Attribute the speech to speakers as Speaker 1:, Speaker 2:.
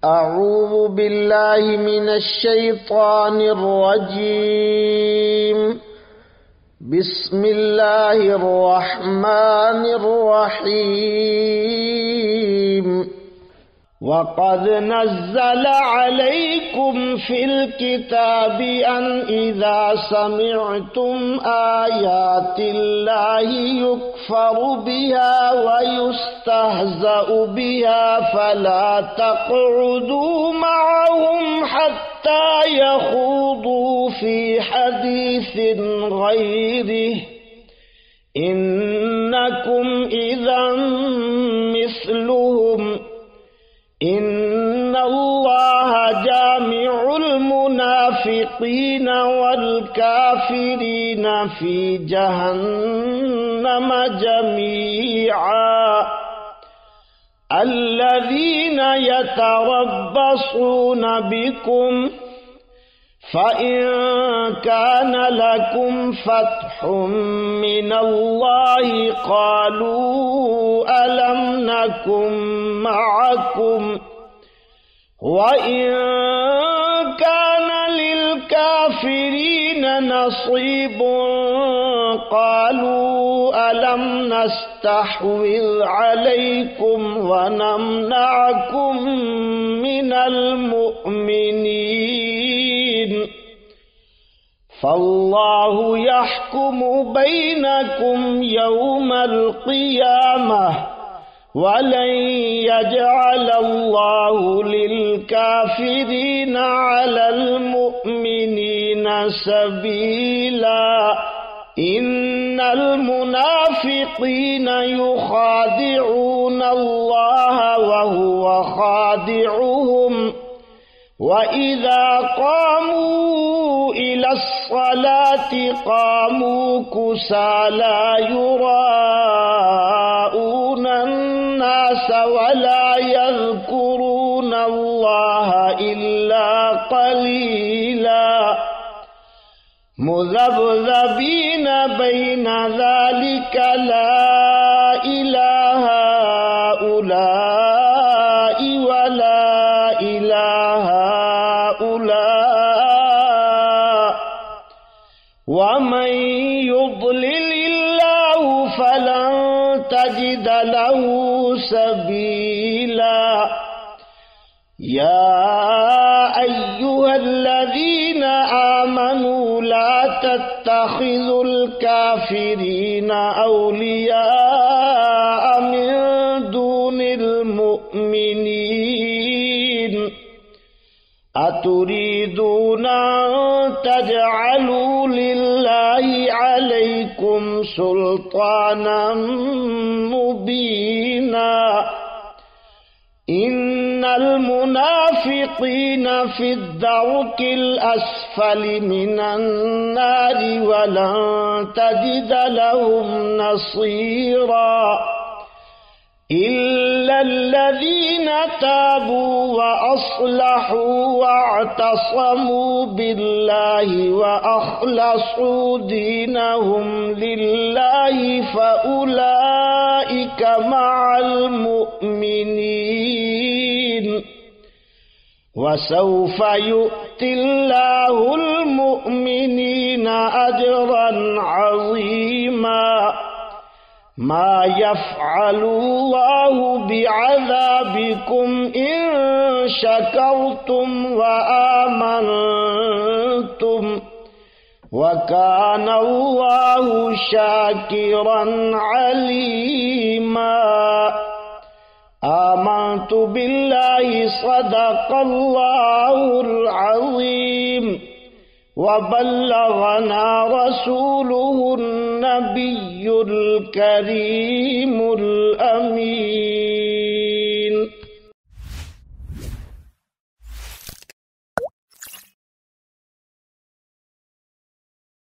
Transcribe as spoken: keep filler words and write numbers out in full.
Speaker 1: أعوذ بالله من الشيطان الرجيم. بسم الله الرحمن الرحيم. وقد نزل عليكم في الكتاب أن إذا سمعتم آيات الله يكفر بها ويستهزأ بها فلا تقعدوا معهم حتى يخوضوا في حديث غيره إنكم إذا مثلهم إن الله جامع المنافقين والكافرين في جهنم جميعا. الذين يتربصون بكم فإن كان لكم فتح من الله قالوا ألم نكن معكم وإن كان للكافرين نصيب قالوا ألم نستحوذ عليكم ونمنعكم من المؤمنين فالله يحكم بينكم يوم القيامة ولن يجعل الله للكافرين على المؤمنين سبيلا. إن المنافقين يخادعون الله وهو خادعهم وإذا قاموا إلى الصلاة قاموا كسالى يراءون الناس ولا يذكرون الله إلا قليلا مذبذبين بين ذلك لا إله هؤلاء ولا إله هؤلاء ومن يضلل الله فلن تجد له سبيلا. يا أيها الذين آمنوا لا تتخذوا الكافرين أولياء من دون المؤمنين أتريدون أن تجعلوا لله عليكم سلطانا مبينا. إن المنافقين في الدرك الأسفل من النار ولن تجد لهم نصيرا إلا الذين تابوا وأصلحوا واعتصموا بالله وأخلصوا دينهم لله فأولئك مع المؤمنين وسوف يؤتي الله المؤمنين أجرا عظيما. ما يفعل الله بعذابكم إن شكرتم وآمنتم وكان الله شاكرا عليما. آمنت بالله صدق الله العظيم وبلغنا رسوله النبي الكريم الأمين.